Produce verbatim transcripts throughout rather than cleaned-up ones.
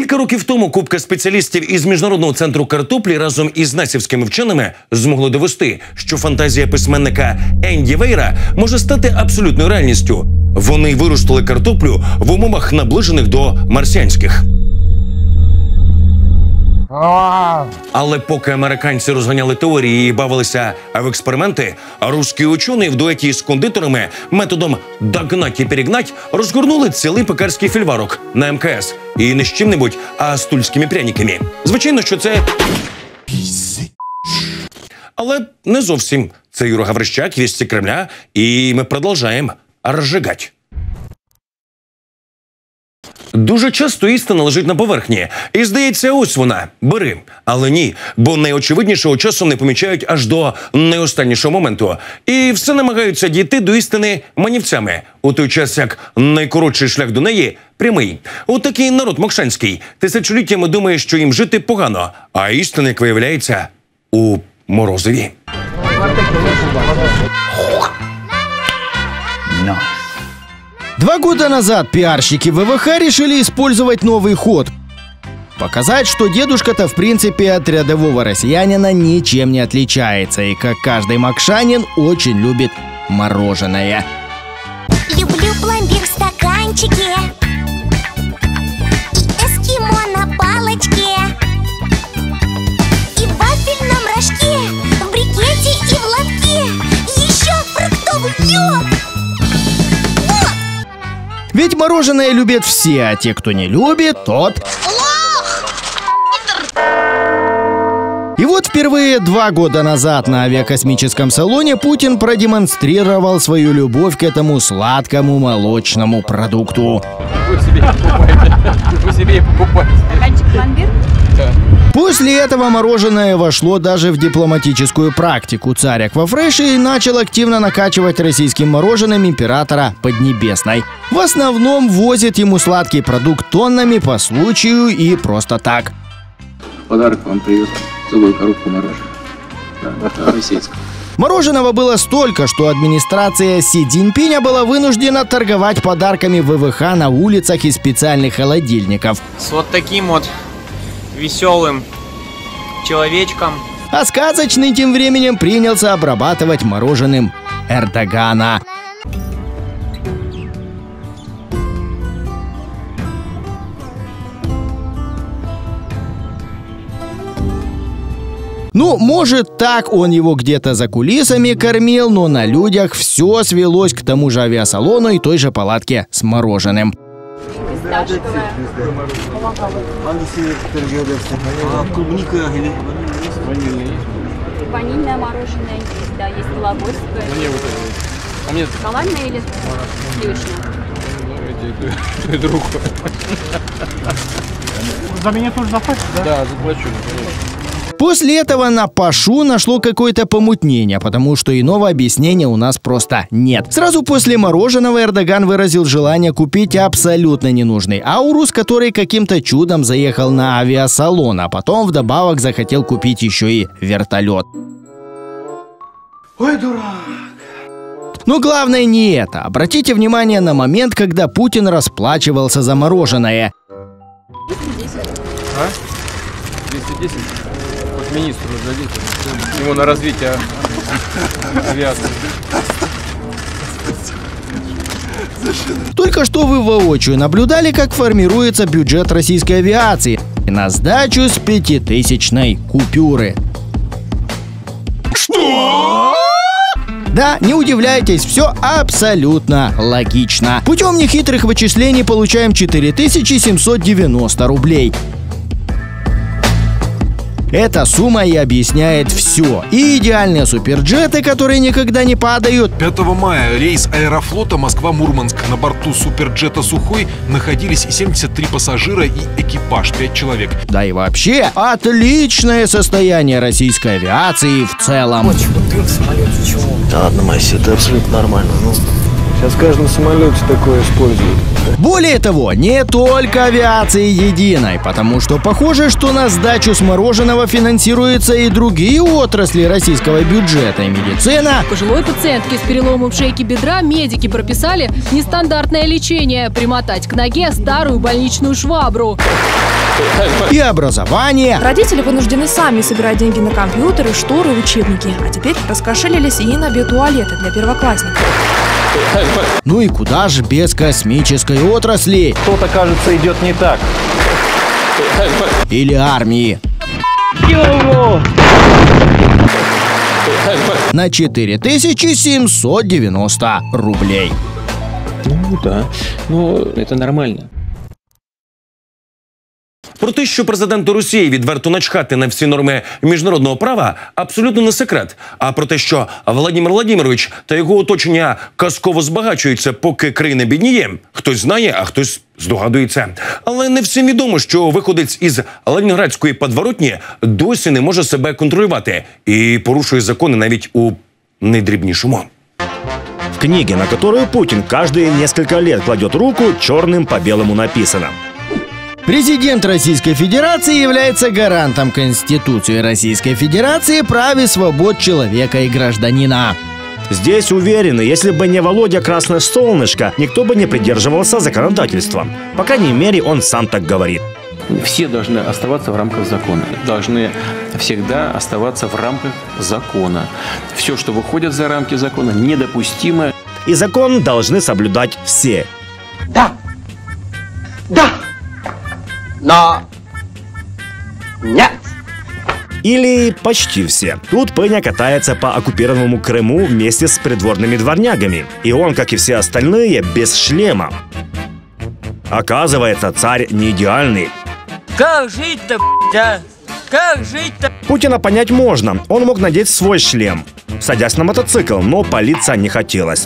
Кілька років тому купка спеціалістів із Міжнародного центру картоплі разом із насівськими вченими змогли довести, що фантазія письменника Енді Вейра може стати абсолютною реальністю. Вони виростили картоплю в умовах, наближених до марсіанських. Але поки американці розганяли теорії і бавилися в експерименти, русські учені в дуеті з кондитерами методом «догнать і перегнать» розгорнули цілий пекарський фільварок на ем ка ес. І не з чим-небудь, а з тульськими пряниками. Звичайно, що це... Але не зовсім. Це Юра Гаврищак, «Вести Кремля», і ми продовжуємо розжигати. Дуже часто істина лежить на поверхні. І здається, ось вона. Бери. Але ні, бо найочевиднішого часом не помічають аж до найостаннішого моменту. І все намагаються дійти до істини манівцями. У той час, як найкоротший шлях до неї – прямий. Отакий народ мокшанський. Тисячоліттями думає, що їм жити погано. А істина, як виявляється, у морозиві. Два года назад пиарщики вэ вэ ха решили использовать новый ход. Показать, что дедушка-то в принципе от рядового россиянина ничем не отличается. И как каждый мокшанин очень любит мороженое. Люблю пломбир в стаканчике и эскимо на палочке, и в вафельном рожке, в брикете и в лотке, еще фруктовый лед. Ведь мороженое любят все, а те, кто не любит, тот... Лох! И вот впервые два года назад на авиакосмическом салоне Путин продемонстрировал свою любовь к этому сладкому молочному продукту. Вы себе покупаете. Вы себе покупаете. Стаканчик пломбир? Да. После этого мороженое вошло даже в дипломатическую практику. Царь Аквафреш и начал активно накачивать российским мороженым императора Поднебесной. В основном возит ему сладкий продукт тоннами по случаю и просто так. Подарок вам привез целую коробку мороженого. Да, российского. Мороженого было столько, что администрация Си Цзиньпиня была вынуждена торговать подарками вэ вэ ха на улицах из специальных холодильников. С вот таким вот веселым человечком. А сказочный тем временем принялся обрабатывать мороженым Эрдогана. Ну, может, так он его где-то за кулисами кормил, но на людях все свелось к тому же авиасалону и той же палатке с мороженым. Фисташковое. Клубника или ванильный? Ванильное мороженое есть, да, есть вологодское. Мне вот это. А мне Шоколадное или сливочное? и другое. За меня тоже заплатишь, да? Да, заплачу, конечно. После этого на Пашу нашло какое-то помутнение, потому что иного объяснения у нас просто нет. Сразу после мороженого Эрдоган выразил желание купить абсолютно ненужный Аурус, который каким-то чудом заехал на авиасалон, а потом вдобавок захотел купить еще и вертолет. Ой, дурак! Но главное не это. Обратите внимание на момент, когда Путин расплачивался за мороженое. А? двести десять? Вот министру дадите. Ему на развитие авиации. Только что вы воочию наблюдали, как формируется бюджет российской авиации на сдачу с пятитысячной купюры. Что? Да, не удивляйтесь, все абсолютно логично. Путем нехитрых вычислений получаем четыре тысячи семьсот девяносто рублей. Эта сумма и объясняет все. И идеальные суперджеты, которые никогда не падают. пятого мая рейс Аэрофлота Москва-Мурманск. На борту суперджета «Сухой» находились семьдесят три пассажира и экипаж, пять человек. Да и вообще, отличное состояние российской авиации в целом. Да ладно, Масси, это абсолютно нормально. Ну, Сейчас в каждом самолете такое используют. Более того, не только авиации единой, потому что похоже, что на сдачу с мороженого финансируются и другие отрасли российского бюджета и медицина. Пожилой пациентке с переломом шейки бедра медики прописали нестандартное лечение – примотать к ноге старую больничную швабру. И образование. Родители вынуждены сами собирать деньги на компьютеры, шторы, учебники. А теперь раскошелились и на биотуалеты для первоклассников. Ну и куда же без космической отрасли? Что-то, кажется, идет не так. Или армии. На четыре тысячи семьсот девяносто рублей. Ну да, но это нормально. Про те, що президенту Росії відверто начхати на всі норми міжнародного права, абсолютно не секрет. А про те, що Володимир Владимирович та його оточення казково збагачуються, поки країна бідніє, хтось знає, а хтось здогадується. Але не всім відомо, що виходець із Ленінградської подворотні досі не може себе контролювати і порушує закони навіть у найдрібнішому. В книге, на которую Путин каждые несколько лет кладет руку, черным по белому написано: Президент Российской Федерации является гарантом Конституции Российской Федерации, прав и свобод человека и гражданина. Здесь уверены, если бы не Володя Красное Солнышко, никто бы не придерживался законодательства. По крайней мере, он сам так говорит. Все должны оставаться в рамках закона. Должны всегда оставаться в рамках закона. Все, что выходит за рамки закона, недопустимо. И закон должны соблюдать все. Да. Да. Но нет. Или почти все. Тут Пеня катается по оккупированному Крыму вместе с придворными дворнягами. И он, как и все остальные, без шлема. Оказывается, царь не идеальный. Как жить-то, а? Как жить-то? Путина понять можно. Он мог надеть свой шлем, садясь на мотоцикл, но палиться не хотелось.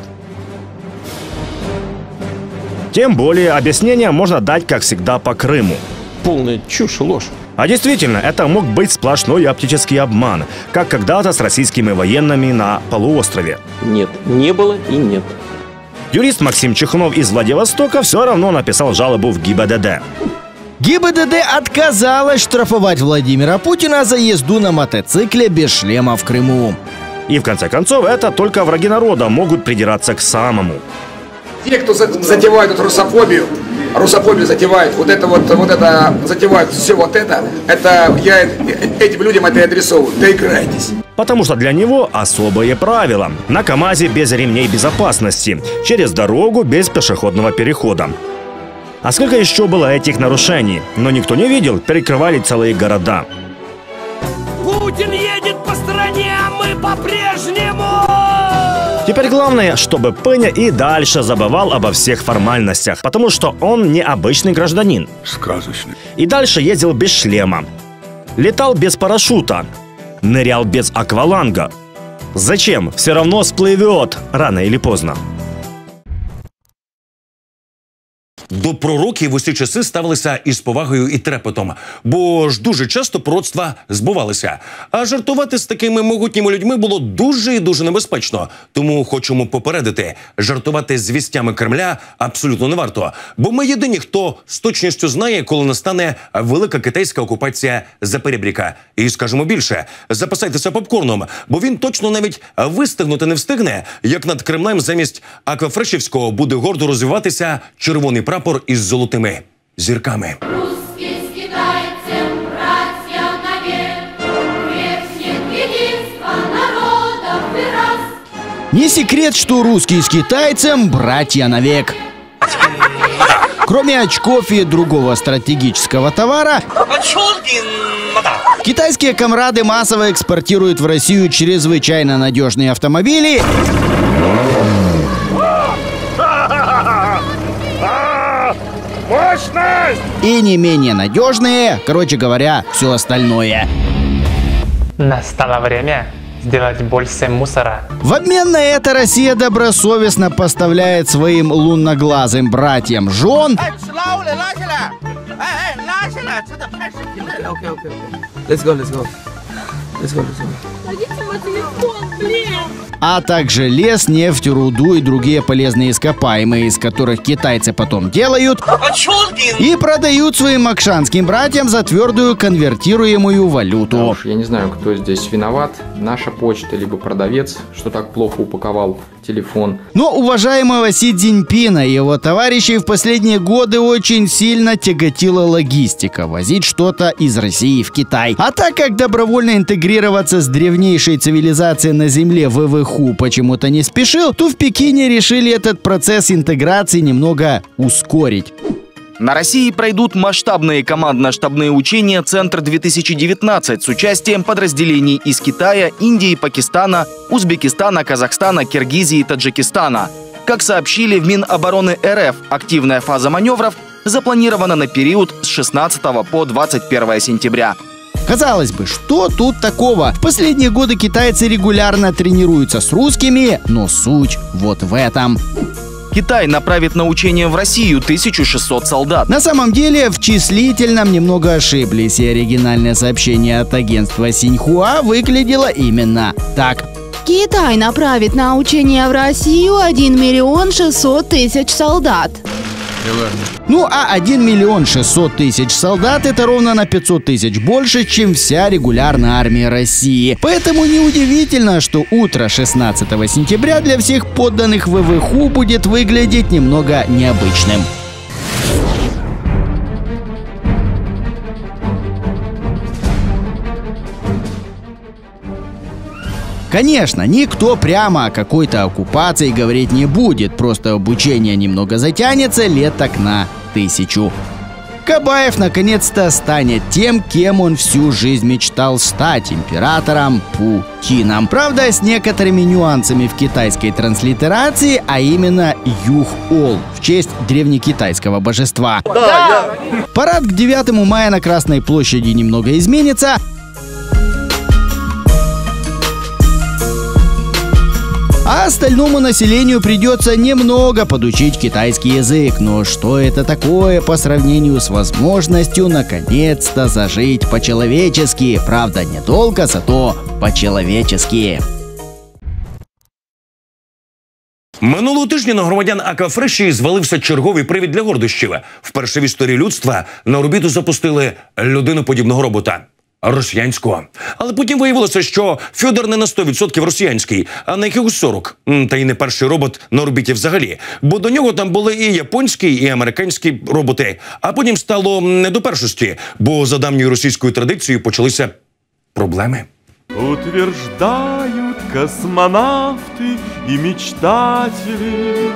Тем более объяснение можно дать, как всегда, по Крыму. Полная чушь, ложь. А действительно, это мог быть сплошной оптический обман, как когда-то с российскими военными на полуострове. Нет, не было и нет. Юрист Максим Чехнов из Владивостока все равно написал жалобу в ГИБДД. ГИБДД отказалась штрафовать Владимира Путина за езду на мотоцикле без шлема в Крыму. И в конце концов, это только враги народа могут придираться к самому. Те, кто затевает эту русофобию, русофобию затевает, вот это вот, вот это, затевают все вот это, это я этим людям это и адресовываю. Доиграйтесь. Потому что для него особые правила. На КамАЗе без ремней безопасности, через дорогу без пешеходного перехода. А сколько еще было этих нарушений? Но никто не видел, перекрывали целые города. Путин едет по стране, а мы по-прежнему! Теперь главное, чтобы Пеня и дальше забывал обо всех формальностях, потому что он не обычный гражданин. Сказочный. И дальше ездил без шлема, летал без парашюта, нырял без акваланга. Зачем? Все равно всплывет рано или поздно. До пророків в усі часи ставилися із повагою і трепетом, бо ж дуже часто пророцтва збувалися. А жартувати з такими могутніми людьми було дуже і дуже небезпечно. Тому хочемо попередити, жартувати з вістями Кремля абсолютно не варто. Бо ми єдині, хто з точністю знає, коли настане велика китайська окупація Запорєбріка. І скажемо більше, запасайтеся попкорном, бо він точно навіть вистигнути не встигне, як над Кремлем замість Аквафрешівського буде гордо розвиватися червоний прапор із золотими зірками. Не секрет, что русские с китайцем братья навек. Кроме очков и другого стратегического товара, китайские комрады массово экспортируют в Россию чрезвычайно надежные автомобили Мощность! и не менее надежные, короче говоря, все остальное. Настало время сделать больше мусора. В обмен на это Россия добросовестно поставляет своим лунноглазым братьям жен, Let's go, let's go. А также лес, нефть, руду и другие полезные ископаемые, из которых китайцы потом делают и продают своим акшанским братьям за твердую конвертируемую валюту. Я не знаю, кто здесь виноват, наша почта, либо продавец, что так плохо упаковал телефон. Но уважаемого Си Цзиньпина и его товарищей в последние годы очень сильно тяготила логистика – возить что-то из России в Китай. А так как добровольно интегрироваться с древнейшей цивилизацией на Земле вэ вэ ху почему-то не спешил, то в Пекине решили этот процесс интеграции немного ускорить. На России пройдут масштабные командно-штабные учения «Центр-две тысячи девятнадцать» с участием подразделений из Китая, Индии, Пакистана, Узбекистана, Казахстана, Киргизии и Таджикистана. Как сообщили в Минобороны эр эф, активная фаза маневров запланирована на период с шестнадцатого по двадцать первое сентября. Казалось бы, что тут такого? В последние годы китайцы регулярно тренируются с русскими, но суть вот в этом. Китай направит на учение в Россию тысячу шестьсот солдат. На самом деле в числительном немного ошиблись, и оригинальное сообщение от агентства Синьхуа выглядело именно так. Китай направит на учение в Россию один миллион шестьсот тысяч солдат. Ну а один миллион шестьсот тысяч солдат — это ровно на пятьсот тысяч больше, чем вся регулярная армия России. Поэтому неудивительно, что утро шестнадцатого сентября для всех подданных вэ вэ ху будет выглядеть немного необычным. Конечно, никто прямо о какой-то оккупации говорить не будет, просто обучение немного затянется лет так на тысячу. Кабаев наконец-то станет тем, кем он всю жизнь мечтал стать — императором Путином. Правда, с некоторыми нюансами в китайской транслитерации, а именно Юх-Ол в честь древнекитайского божества. Да, я... Парад к девятому мая на Красной площади немного изменится. А остальному населению придется немного подучить китайский язык. Но что это такое по сравнению с возможностью наконец-то зажить по-человечески? Правда, недолго, зато по-человечески. Минулого тижня на громадян Аквафреші звалився черговий привід для гордощів. Вперше в історії людства на орбіту запустили людиноподібного робота. Росіянського. Але потім виявилося, що Фьодор не на сто відсотків росіянський, а на якихось сорок. Та й не перший робот на орбіті взагалі. Бо до нього там були і японські, і американські роботи. А потім стало не до першості, бо за давньою російською традицією почалися проблеми. Утверждают космонавты и мечтатели,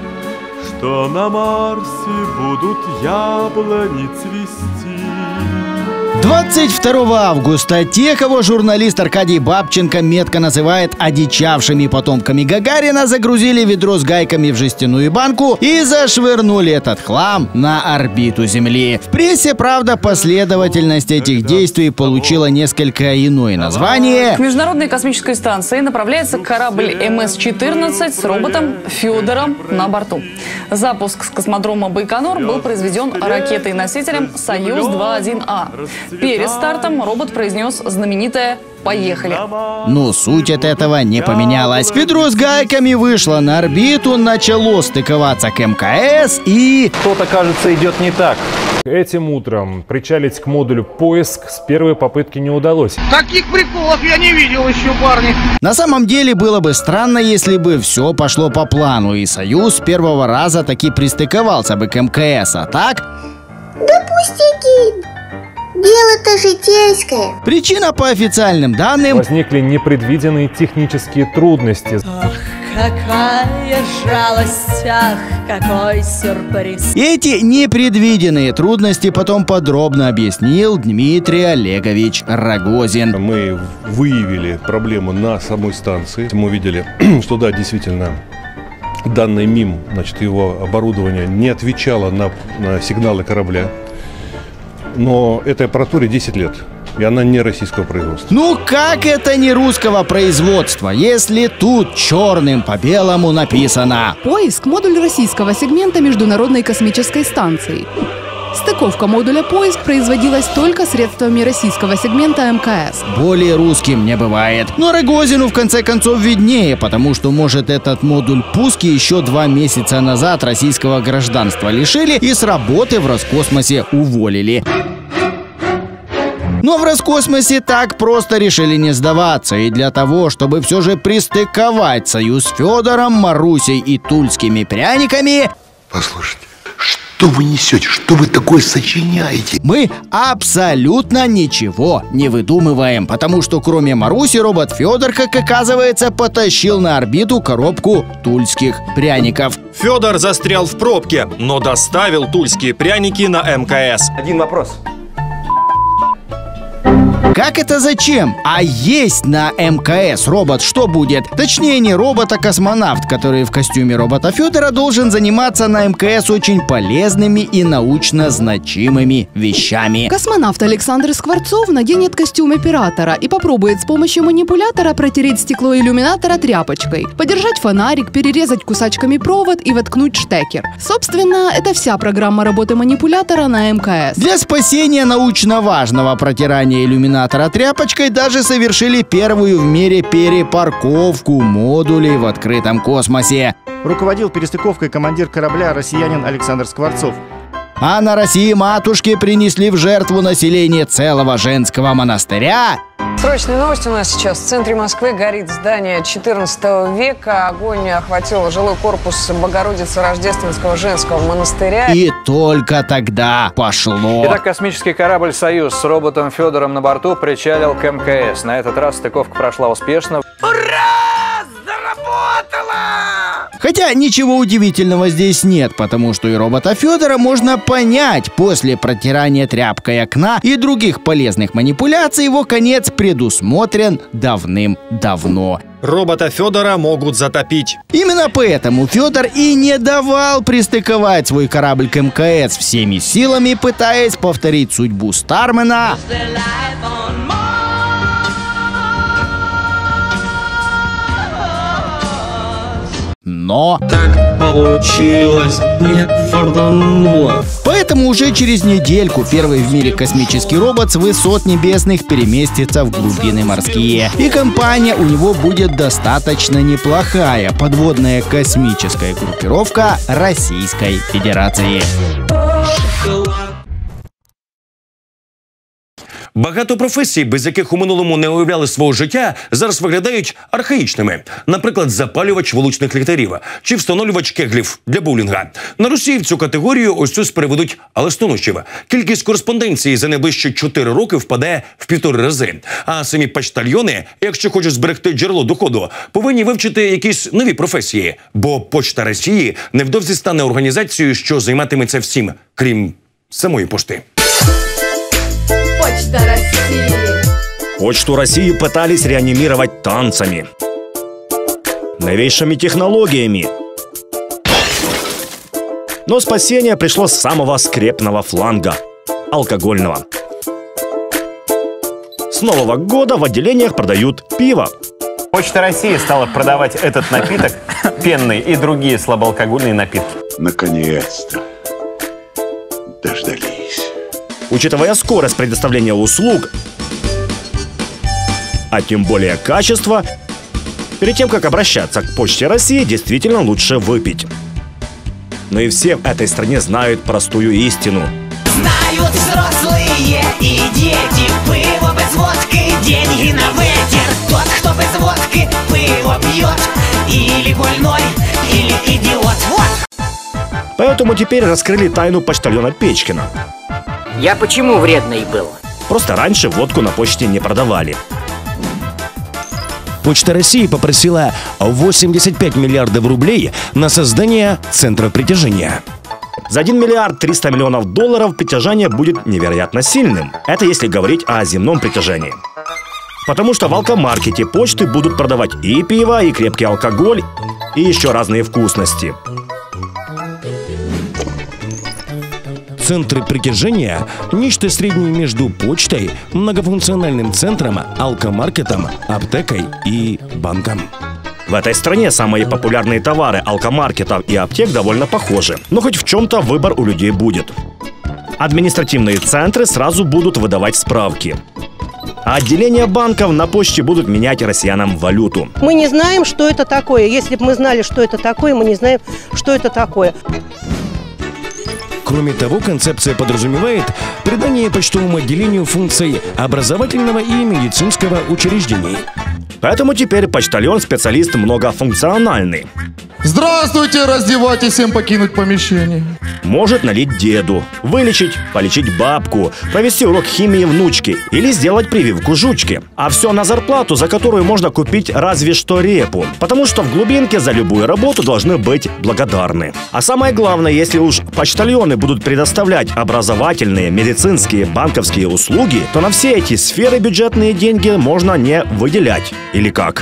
что на Марсе будут яблони цвести. двадцать второго августа тех, кого журналист Аркадий Бабченко метко называет одичавшими потомками Гагарина, загрузили ведро с гайками в жестяную банку и зашвырнули этот хлам на орбиту Земли. В прессе, правда, последовательность этих действий получила несколько иное название. К Международной космической станции направляется корабль эм эс четырнадцать с роботом Федором на борту. Запуск с космодрома Байконур был произведен ракетой-носителем Союз два один а. Перед стартом робот произнес знаменитое «Поехали». Но суть от этого не поменялась. Ведро с гайками вышло на орбиту, начало стыковаться к эм ка эс и... Что-то, кажется, идет не так. Этим утром причалить к модулю «Поиск» с первой попытки не удалось. Таких приколов я не видел еще, парни. На самом деле было бы странно, если бы все пошло по плану, и Союз с первого раза таки пристыковался бы к эм ка эс, а так... Да пустяки! Дело-то житейское. Причина по официальным данным... Возникли непредвиденные технические трудности. Ах, какая жалость, ах, какой сюрприз. Эти непредвиденные трудности потом подробно объяснил Дмитрий Олегович Рогозин. Мы выявили проблему на самой станции. Мы увидели, что да, действительно, данный МИМ, значит, его оборудование не отвечало на, на сигналы корабля. Но этой аппаратуре десять лет, и она не российского производства. Ну как это не русского производства, если тут черным по белому написано? Поиск — модуль российского сегмента Международной космической станции. Стыковка модуля «Поиск» производилась только средствами российского сегмента эм ка эс. Более русским не бывает. Но Рогозину в конце концов виднее, потому что, может, этот модуль пуски еще два месяца назад российского гражданства лишили и с работы в Роскосмосе уволили. Но в Роскосмосе так просто решили не сдаваться. И для того, чтобы все же пристыковать союз с Федором, Марусей и тульскими пряниками... Послушайте, что вы несете? Что вы такое сочиняете? Мы абсолютно ничего не выдумываем, потому что кроме Маруси робот Федор, как оказывается, потащил на орбиту коробку тульских пряников. Федор застрял в пробке, но доставил тульские пряники на эм ка эс. Один вопрос. Как это зачем? А есть на эм ка эс робот что будет? Точнее, не робот, а космонавт, который в костюме робота Федора должен заниматься на эм ка эс очень полезными и научно значимыми вещами. Космонавт Александр Скворцов наденет костюм оператора и попробует с помощью манипулятора протереть стекло иллюминатора тряпочкой, подержать фонарик, перерезать кусачками провод и воткнуть штекер. Собственно, это вся программа работы манипулятора на эм ка эс. Для спасения научно важного протирания иллюминатора тряпочкой даже совершили первую в мире перепарковку модулей в открытом космосе. Руководил перестыковкой командир корабля россиянин Александр Скворцов. А на России матушки принесли в жертву население целого женского монастыря. Срочные новости у нас сейчас. В центре Москвы горит здание четырнадцатого века. Огонь охватил жилой корпус Богородицы Рождественского женского монастыря. И только тогда пошло. Итак, космический корабль «Союз» с роботом Федором на борту причалил к эм ка эс. На этот раз стыковка прошла успешно. Ура! Заработало! Хотя ничего удивительного здесь нет, потому что и робота Федора можно понять. После протирания тряпкой окна и других полезных манипуляций его конец предусмотрен давным-давно. Робота Федора могут затопить. Именно поэтому Федор и не давал пристыковать свой корабль к эм ка эс, всеми силами пытаясь повторить судьбу Стармена. Но так получилось, не фартануло. Поэтому уже через недельку первый в мире космический робот с высот небесных переместится в глубины морские. И компания у него будет достаточно неплохая — подводная космическая группировка Российской Федерации. Багато професій, без яких у минулому не уявляли свого життя, зараз виглядають архаїчними. Наприклад, запалювач вуличних ліхтарів чи встановлювач кеглів для боулінга. На Росії в цю категорію ось ось переведуть алестонощів. Кількість кореспонденції за найближчі чотири роки впаде в півтори рази. А самі почтальйони, якщо хочуть зберегти джерело доходу, повинні вивчити якісь нові професії. Бо Почта Росії невдовзі стане організацією, що займатиметься всім, крім самої пошти. Почта России. Почту России пытались реанимировать танцами, новейшими технологиями. Но спасение пришло с самого скрепного фланга – алкогольного. С Нового года в отделениях продают пиво. Почта России стала продавать этот напиток, пенный и другие слабоалкогольные напитки. Наконец-то дождались. Учитывая скорость предоставления услуг, а тем более качество, перед тем, как обращаться к Почте России, действительно лучше выпить. Но и все в этой стране знают простую истину. Знают взрослые и дети, пиво без водки, деньги на ветер. Тот, кто без водки пиво пьет, или больной, или идиот. Вот! Поэтому теперь раскрыли тайну почтальона Печкина. Я почему вредный был? Просто раньше водку на почте не продавали. Почта России попросила восемьдесят пять миллиардов рублей на создание центра притяжения. За один миллиард триста миллионов долларов притяжение будет невероятно сильным. Это если говорить о земном притяжении. Потому что в алкомаркете почты будут продавать и пиво, и крепкий алкоголь, и еще разные вкусности. Центры притяжения – нечто среднее между почтой, многофункциональным центром, алкомаркетом, аптекой и банком. В этой стране самые популярные товары алкомаркетов и аптек довольно похожи. Но хоть в чем-то выбор у людей будет. Административные центры сразу будут выдавать справки. А отделения банков на почте будут менять россиянам валюту. Мы не знаем, что это такое. Если бы мы знали, что это такое, мы не знаем, что это такое. Кроме того, концепция подразумевает придание почтовому отделению функций образовательного и медицинского учреждений. Поэтому теперь почтальон – специалист многофункциональный. Здравствуйте, раздевайтесь, всем покинуть помещение. Может налить деду, вылечить, полечить бабку, провести урок химии внучки или сделать прививку жучки. А все на зарплату, за которую можно купить разве что репу. Потому что в глубинке за любую работу должны быть благодарны. А самое главное, если уж почтальоны будут предоставлять образовательные, медицинские, банковские услуги, то на все эти сферы бюджетные деньги можно не выделять. Или как?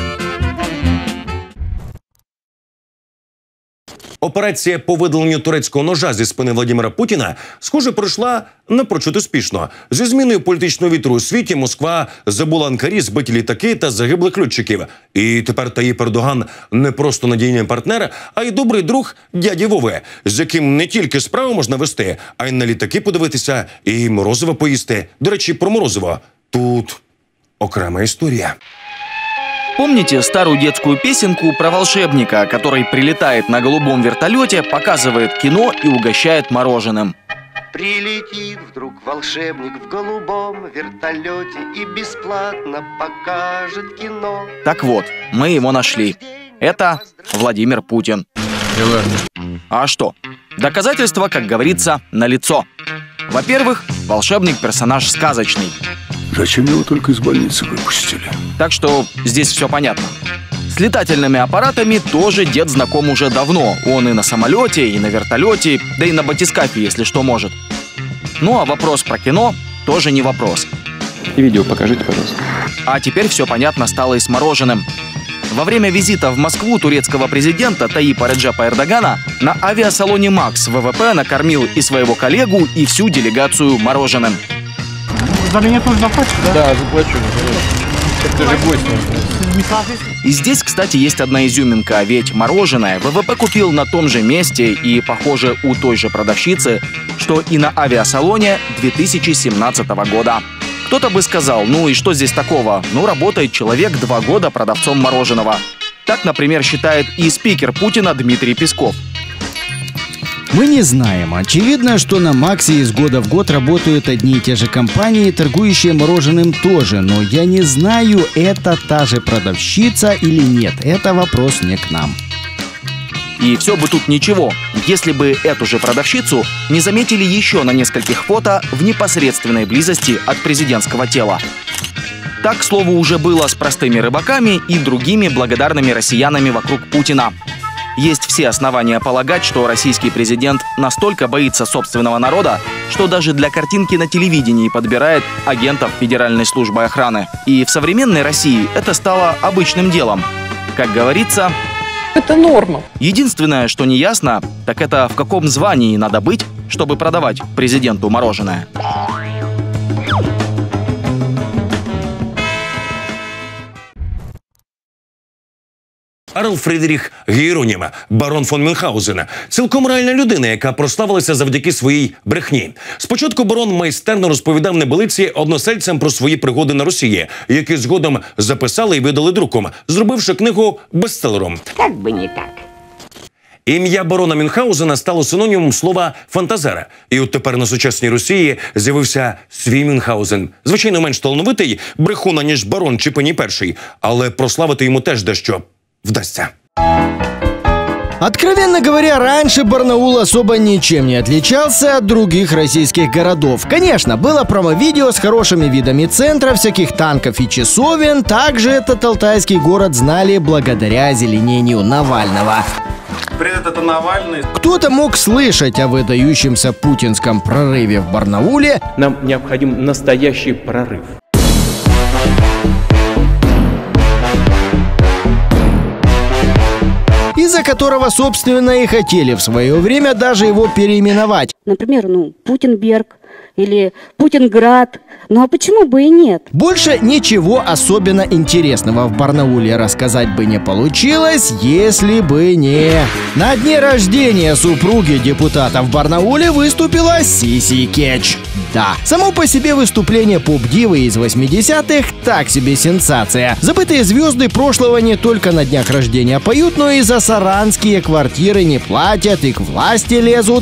Операція по видаленню турецького ножа зі спини Владимира Путіна, схоже, пройшла напрочуд успішно. Зі зміною політичного вітру у світі Москва забула Анкарі збиті літаки та загиблих льотчиків. І тепер Таїп Ердоган не просто надійний партнер, а й добрий друг дяді Вови, з яким не тільки справу можна вести, а й на літаки подивитися і морозиво поїсти. До речі, про морозиво. Тут окрема історія. Помните старую детскую песенку про волшебника, который прилетает на голубом вертолете, показывает кино и угощает мороженым? Прилетит вдруг волшебник в голубом вертолете и бесплатно покажет кино. Так вот, мы его нашли. Это Владимир Путин. А что? Доказательства, как говорится, налицо. Во-первых, волшебник персонаж сказочный. Зачем его только из больницы выпустили? Так что здесь все понятно. С летательными аппаратами тоже дед знаком уже давно. Он и на самолете, и на вертолете, да и на батискафе, если что, может. Ну а вопрос про кино тоже не вопрос. И видео покажите, пожалуйста. А теперь все понятно стало и с мороженым. Во время визита в Москву турецкого президента Таипа Реджепа Эрдогана на авиасалоне «Макс» ВВП накормил и своего коллегу, и всю делегацию мороженым. За меня тоже заплатишь, да? Да, заплачу. Это же гость. И здесь, кстати, есть одна изюминка, ведь мороженое ВВП купил на том же месте и, похоже, у той же продавщицы, что и на авиасалоне две тысячи семнадцатого года. Кто-то бы сказал, ну и что здесь такого? Ну, работает человек два года продавцом мороженого. Так, например, считает и спикер Путина Дмитрий Песков. Мы не знаем. Очевидно, что на «Максе» из года в год работают одни и те же компании, торгующие мороженым тоже. Но я не знаю, это та же продавщица или нет. Это вопрос не к нам. И все бы тут ничего, если бы эту же продавщицу не заметили еще на нескольких фото в непосредственной близости от президентского тела. Так, к слову, уже было с простыми рыбаками и другими благодарными россиянами вокруг Путина. Есть все основания полагать, что российский президент настолько боится собственного народа, что даже для картинки на телевидении подбирает агентов Федеральной службы охраны. И в современной России это стало обычным делом. Как говорится, это норма. Единственное, что не ясно, так это в каком звании надо быть, чтобы продавать президенту мороженое. Карл Фрідріх Гєронім, барон фон Мюнхгаузен – цілком реальна людина, яка прославилася завдяки своїй брехні. Спочатку барон майстерно розповідав небилиці односельцям про свої пригоди на Росії, які згодом записали і видали друком, зробивши книгу бестселером. Как бы не так. Ім'я барона Мюнхгаузена стало синонімом слова «фантазера». І от тепер на сучасній Росії з'явився свій Мюнхгаузен. Звичайно, менш талановитий брехун, ніж барон чи Пенні Перший, але прославити йому теж дещо вдасться. Откровенно говоря, раньше Барнаул особо ничем не отличался от других российских городов. Конечно, было промо-видео с хорошими видами центра, всяких танков и часовен. Также этот алтайский город знали благодаря озеленению Навального. Привет, это Навальный. Кто-то мог слышать о выдающемся путинском прорыве в Барнауле. Нам необходим настоящий прорыв. Из-за которого, собственно, и хотели в свое время даже его переименовать. Например, ну, Путинберг или Путинград. Ну а почему бы и нет? Больше ничего особенно интересного в Барнауле рассказать бы не получилось, если бы не... На дне рождения супруги депутата в Барнауле выступила Сиси Кетч. Да, само по себе выступление поп-дивы из восьмидесятых так себе сенсация. Забытые звезды прошлого не только на днях рождения поют, но и за саранские квартиры не платят и к власти лезут.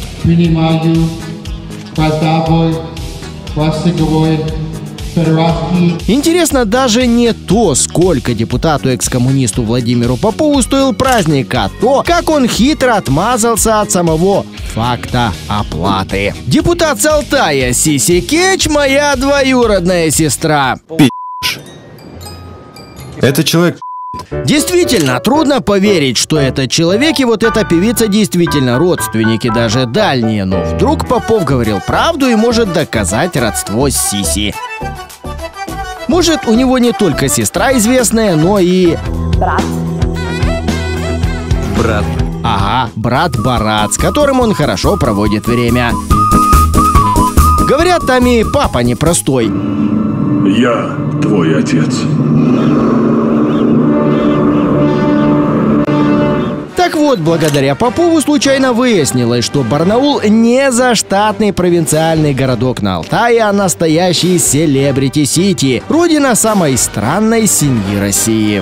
Интересно даже не то, сколько депутату-экскоммунисту Владимиру Попову стоил праздник, а то, как он хитро отмазался от самого факта оплаты. Депутат с Алтая Сиси Кетч — моя двоюродная сестра. Пи***ш. Это человек. Действительно, трудно поверить, что этот человек и вот эта певица действительно родственники, даже дальние. Но вдруг Попов говорил правду и может доказать родство с Сиси. Может, у него не только сестра известная, но и... Брат. Брат. Ага, брат Барат, с которым он хорошо проводит время. Говорят, там и папа непростой. Я твой отец. Так вот, благодаря Попову случайно выяснилось, что Барнаул не заштатный провинциальный городок на Алтае, а настоящий селебрити-сити, родина самой странной семьи России.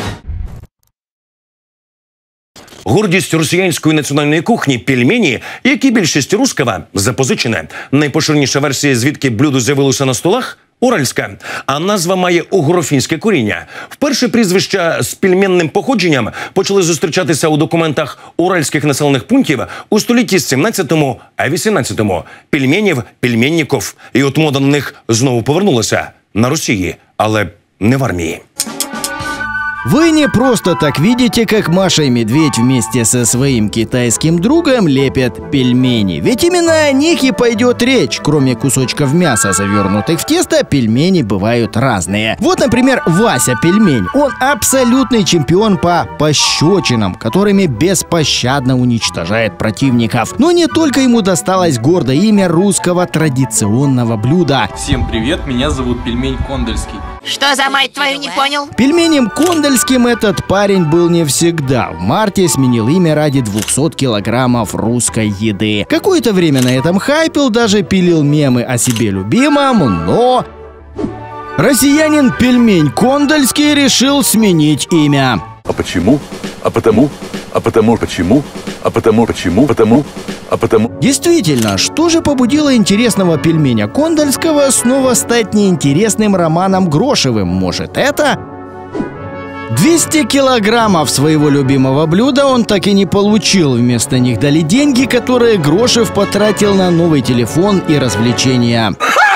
Гордість росіянської національної кухні – пельмені, які більшість руського запозичене. Найпоширеніша версія, звідки блюдо з'явилося на столах – уральська, а назва має угрофінське коріння. Вперше прізвища з пельменним походженням почали зустрічатися у документах уральських населених пунктів у столітті сімнадцятому, а вісімнадцятому. Пельменів, пельменніков. І от мода на них знову повернулася на Росії, але не в армії. Вы не просто так видите, как Маша и Медведь вместе со своим китайским другом лепят пельмени. Ведь именно о них и пойдет речь. Кроме кусочков мяса, завернутых в тесто, пельмени бывают разные. Вот, например, Вася Пельмень. Он абсолютный чемпион по пощечинам, которыми беспощадно уничтожает противников. Но не только ему досталось гордое имя русского традиционного блюда. Всем привет, меня зовут Пельмень Кондольский. Что за мать твою, не понял? Пельменем Кондольским этот парень был не всегда. В марте сменил имя ради двухсот килограммов русской еды. Какое-то время на этом хайпил, даже пилил мемы о себе любимом, но... Россиянин Пельмень Кондольский решил сменить имя. А почему? А потому? А потому почему? А потому почему? Потому? А потому... Действительно, что же побудило интересного пельменя Кондольского снова стать неинтересным Романом Грошевым? Может, это... двести килограммов своего любимого блюда он так и не получил. Вместо них дали деньги, которые Грошев потратил на новый телефон и развлечения.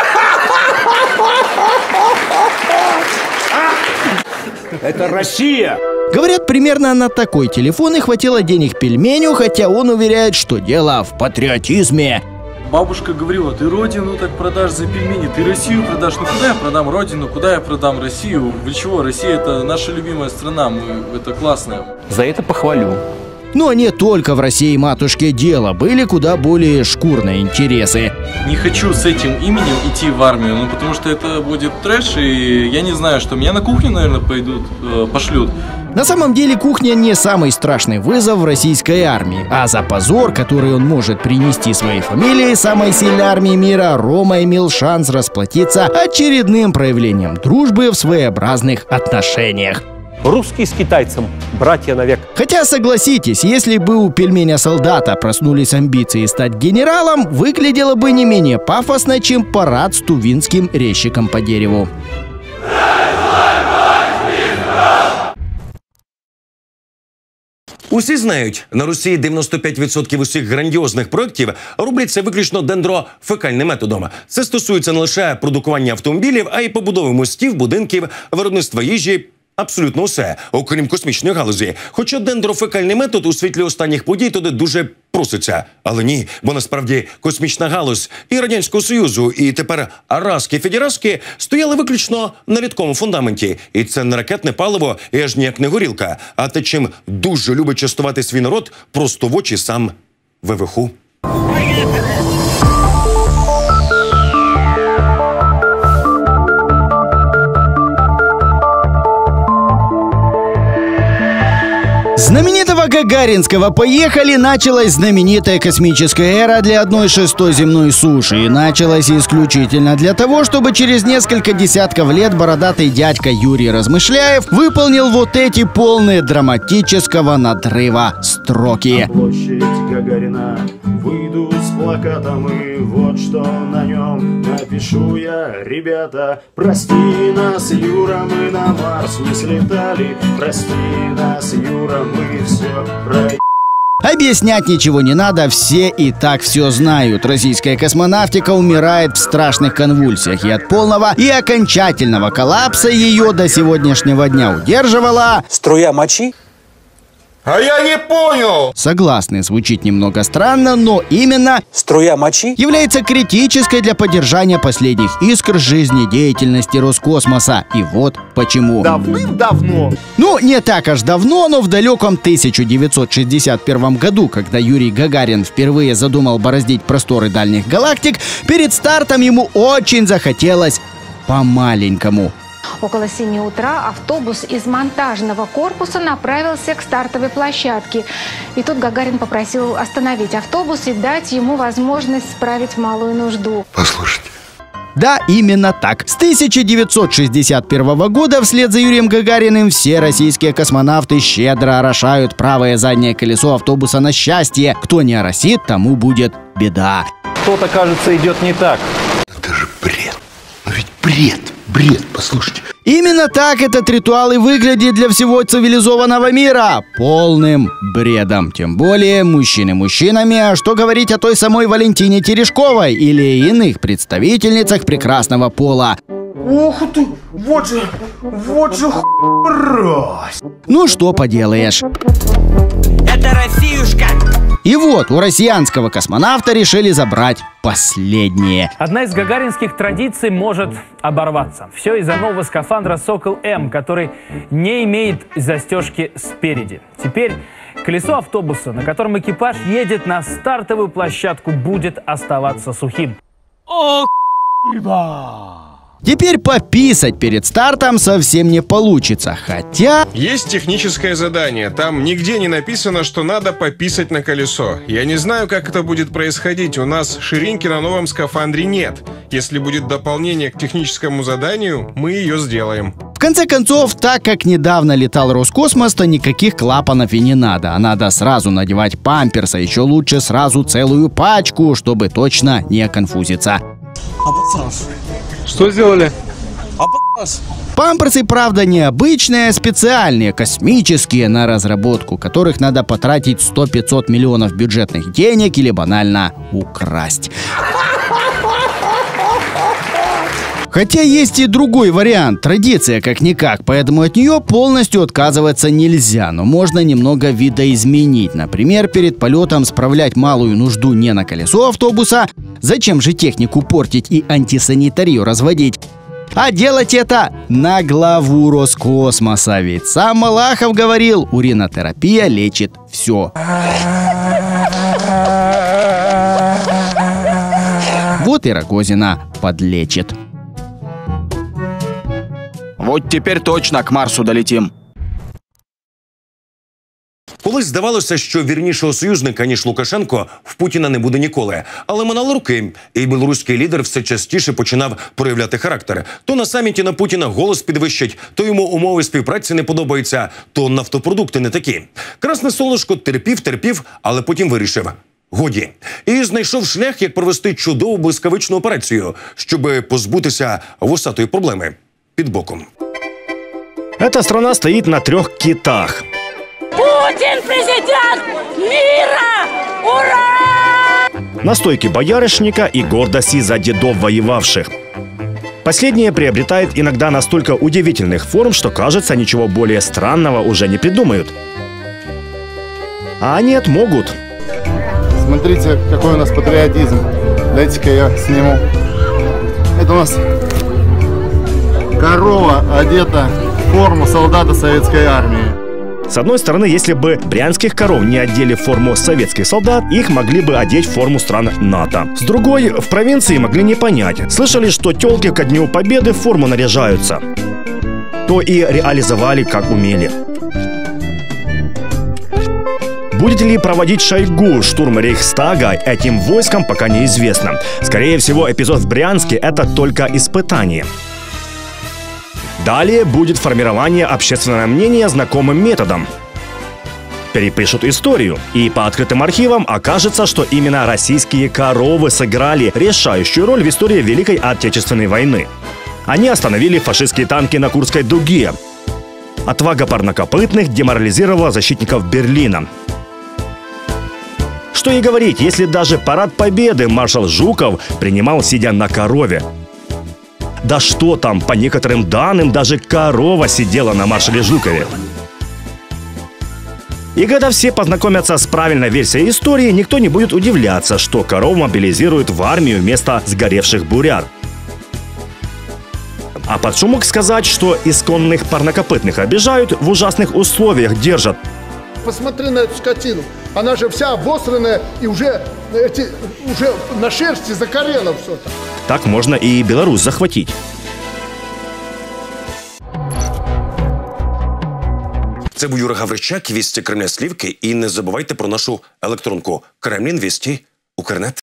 Это Россия! Говорят, примерно на такой телефон и хватило денег пельменю, хотя он уверяет, что дело в патриотизме. Бабушка говорила, ты родину так продашь за пельмени, ты Россию продашь. Ну куда я продам родину, куда я продам Россию? Вы чего? Россия — это наша любимая страна, мы, это классно. За это похвалю. Но не только в России, матушке, дело. Были куда более шкурные интересы. Не хочу с этим именем идти в армию, ну потому что это будет трэш, и я не знаю, что меня на кухню, наверное, пойдут, э, пошлют. На самом деле кухня не самый страшный вызов в российской армии, а за позор, который он может принести своей фамилии самой сильной армии мира, Рома имел шанс расплатиться очередным проявлением дружбы в своеобразных отношениях. Русский с китайцем, братья навек. Хотя, согласитесь, если бы у пельменя-солдата проснулись амбиции стать генералом, выглядело бы не менее пафосно, чем парад с тувинским резчиком по дереву. Усі знають, на Росії дев'яносто п'ять відсотків усіх грандіозних проєктів робляться виключно дендрофекальним методом. Це стосується не лише продукування автомобілів, а й побудови мостів, будинків, виробництва їжі. Абсолютно все, окрім космічної галузі. Хоча дендрофекальний метод у світлі останніх подій туди дуже проситься. Але ні, бо насправді космічна галузь і Радянського Союзу, і тепер Араски, Федераски стояли виключно на рідкому фундаменті. І це не ракетне паливо, і аж ніяк не горілка, а те, чим дуже любить частувати свій народ, просто в очі сам ВВХ. знаменитого гагаринского «Поехали» началась знаменитая космическая эра для одной шестой земной суши. И началась исключительно для того, чтобы через несколько десятков лет бородатый дядька Юрий Размышляев выполнил вот эти полные драматического надрыва строки. На площадь Гагарина выйду с плакатом, и вот что на нем напишу я. Ребята, прости нас, Юра, мы на Марс не слетали. Прости нас, Юра, мы все про... Объяснять ничего не надо, все и так все знают. Российская космонавтика умирает в страшных конвульсиях, и от полного и окончательного коллапса ее до сегодняшнего дня удерживала... Струя мочи? А я не понял! Согласны, звучит немного странно, но именно струя мочи является критической для поддержания последних искр жизнедеятельности Роскосмоса. И вот почему. Давным-давно. Ну, не так аж давно, но в далеком тысяча девятьсот шестьдесят первом году, когда Юрий Гагарин впервые задумал бороздить просторы дальних галактик, перед стартом ему очень захотелось по-маленькому. Около семи утра автобус из монтажного корпуса направился к стартовой площадке. И тут Гагарин попросил остановить автобус и дать ему возможность справить малую нужду. Послушайте. Да, именно так. С тысяча девятьсот шестьдесят первого года вслед за Юрием Гагариным все российские космонавты щедро орошают правое заднее колесо автобуса на счастье. Кто не оросит, тому будет беда. Что-то, кажется, идет не так. Это же бред. Но ведь бред. Бред, послушайте. Именно так этот ритуал и выглядит для всего цивилизованного мира. Полным бредом. Тем более мужчины мужчинами, а что говорить о той самой Валентине Терешковой или иных представительницах прекрасного пола. Ох ты, вот же, вот же хуй. Ну что поделаешь. Это Россиюшка. И вот, у россиянского космонавта решили забрать последнее. Одна из гагаринских традиций может оборваться. Все из-за нового скафандра «Сокол-М», который не имеет застежки спереди. Теперь колесо автобуса, на котором экипаж едет на стартовую площадку, будет оставаться сухим. О, Теперь пописать перед стартом совсем не получится, хотя... Есть техническое задание. Там нигде не написано, что надо пописать на колесо. Я не знаю, как это будет происходить. У нас ширинки на новом скафандре нет. Если будет дополнение к техническому заданию, мы ее сделаем. В конце концов, так как недавно летал Роскосмос, то никаких клапанов и не надо. А надо сразу надевать памперс, а еще лучше сразу целую пачку, чтобы точно не конфузиться. Что сделали? Памперсы, правда, необычные, а специальные, космические, на разработку которых надо потратить сто-пятьсот миллионов бюджетных денег или банально украсть. Хотя есть и другой вариант, традиция как-никак, поэтому от нее полностью отказываться нельзя, но можно немного видоизменить. Например, перед полетом справлять малую нужду не на колесо автобуса, зачем же технику портить и антисанитарию разводить, а делать это на главу Роскосмоса, ведь сам Малахов говорил, уринотерапия лечит все. Вот и Рогозина подлечит. Вот теперь точно к Марсу долетим. Колись здавалося, що вірнішого союзника, ніж Лукашенко, в Путіна не буде ніколи. Але минали роки, і білоруський лідер все частіше починав проявляти характер. То на саміті на Путіна голос підвищить, то йому умови співпраці не подобаються, то нафтопродукти не такі. Красне Солнышко терпів, терпів, але потім вирішив. Годі. І знайшов шлях, як провести чудову блискавичну операцію, щоб позбутися вусатої проблеми під боком. Эта страна стоит на трех китах. Путин президент мира! Ура! На стойке боярышника и гордости за дедов воевавших. Последнее приобретает иногда настолько удивительных форм, что кажется, ничего более странного уже не придумают. А нет, могут. Смотрите, какой у нас патриотизм. Дайте-ка я сниму. Это у нас корова одета в форму солдата советской армии. С одной стороны, если бы брянских коров не одели в форму советских солдат, их могли бы одеть в форму стран НАТО. С другой, в провинции могли не понять. Слышали, что тёлки ко Дню Победы в форму наряжаются. То и реализовали, как умели. Будет ли проводить Шойгу штурм Рейхстага этим войском, пока неизвестно. Скорее всего, эпизод в Брянске – это только испытание. Далее будет формирование общественного мнения знакомым методом. Перепишут историю, и по открытым архивам окажется, что именно российские коровы сыграли решающую роль в истории Великой Отечественной войны. Они остановили фашистские танки на Курской дуге. Отвага парнокопытных деморализировала защитников Берлина. Что и говорить, если даже парад Победы маршал Жуков принимал, сидя на корове. Да что там, по некоторым данным, даже корова сидела на маршале Жукове. И когда все познакомятся с правильной версией истории, никто не будет удивляться, что коров мобилизируют в армию вместо сгоревших бурят. А под шумок сказать, что исконных парнокопытных обижают, в ужасных условиях держат. Посмотри на эту скотину. Она же вся обосранная и уже, эти, уже на шерсти закорела все-то. Так можно и Беларусь захватить. Це був Юра Гаврищак, «Вісті Кремля Слівки». І не забувайте про нашу електронку Кремлін Вісті Укрнет.